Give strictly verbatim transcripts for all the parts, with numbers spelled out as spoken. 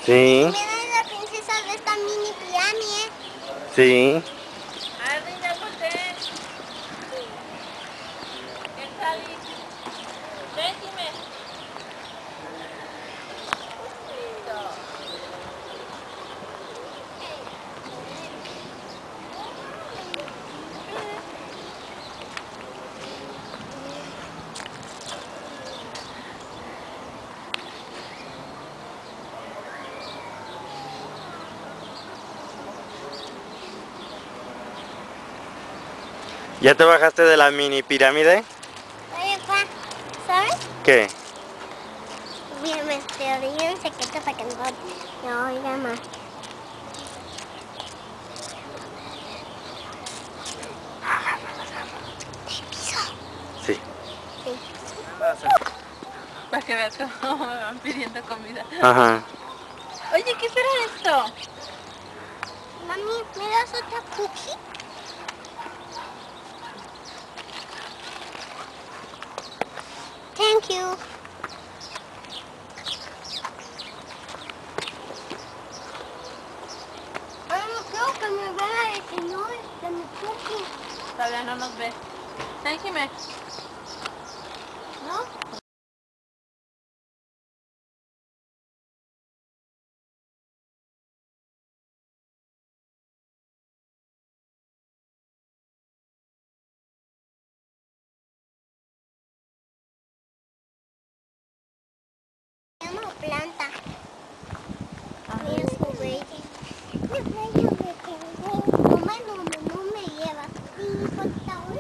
Sí. Mira la princesa de esta mini pirámide. Sí. Arriba, Toltec. Quetzalcoatl. Déjime. ¿Ya te bajaste de la mini pirámide? Oye, pa, ¿sabes? ¿Qué? Bien, me estoy en secreto para que no me oiga más. Sí. Sí. Para que veas cómo me van pidiendo comida. Ajá. Oye, ¿qué será esto? Mami, ¿me das otra cookie? Thank you. Ay, no creo que me vea el señor de mi cookie. Todavía no nos ve. Déjime. ¿No? Se llama planta. Mira su verde. Mi bello me quedó. Mamá, no, no, no me llevas. Sí, por favor.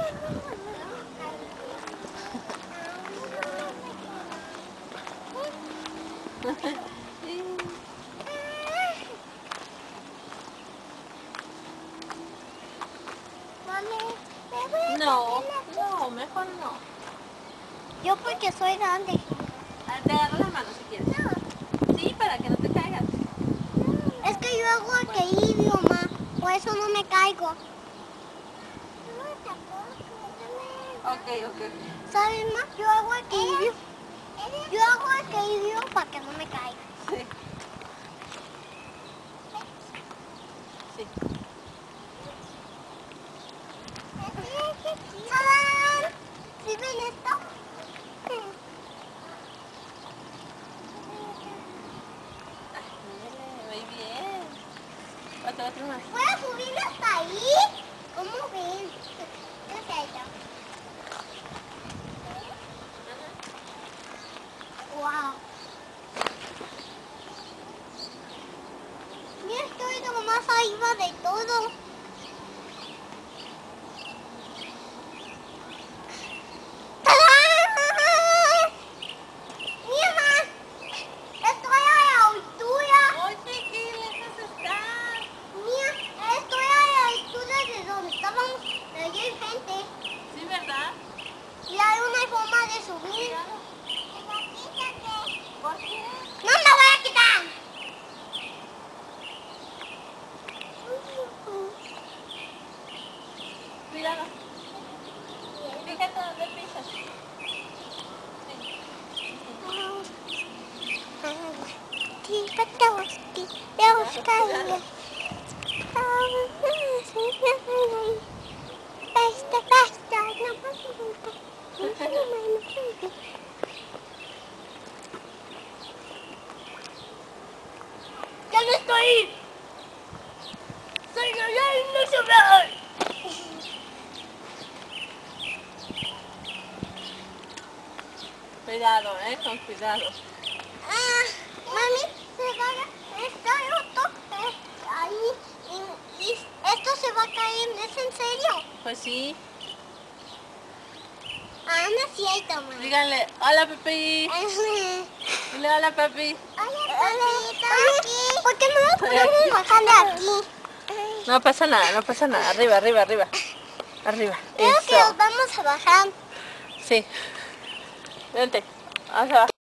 Mami, ¿me voy a No, comer la no, mejor no. Yo porque soy grande. Ah, te agarro la mano si quieres. No, Sí, para que no te caigas. es que yo hago equilibrio, ma. Por eso no me caigo. No, tampoco. Ok, ok. ¿Sabes, ma? Yo hago equilibrio. Yo hago equilibrio para que no me caiga. Sí. Sí. ¡Tarán! ¿Sí ven esto? Muy bien. Otro, otro más. ¿Puedo subir hasta ahí? ¿Cómo ven? ¿Qué es esto? ¡Wow! Mira, estoy lo más arriba de todo. ¡Tarán! Mira, ma. Estoy a la altura. Oye, qué lejos estás. Mira, estoy a la altura de donde estábamos. Pero allí hay gente. Sí, ¿verdad? Y hay una forma de subir. ¿Por qué? ¡No me voy a quitar! Cuidado. Fíjate dónde pisas. ¡Ya no estoy! ¡Soy yo, ya no se ve! Cuidado, eh, con cuidado. Ah, mami, se va a... Está roto eh, ahí. Y, y esto se va a caer, ¿es en serio? Pues sí. Ah, no es cierto, mami. Díganle, hola Pepi. Dile hola Pepi. Hola, papito, aquí. ¿Por qué no nos podemos bajar de aquí? No pasa nada, no pasa nada. Arriba, arriba, arriba. Arriba. Creo que Eso. nos vamos a bajar. Sí. Vente. Vamos a bajar.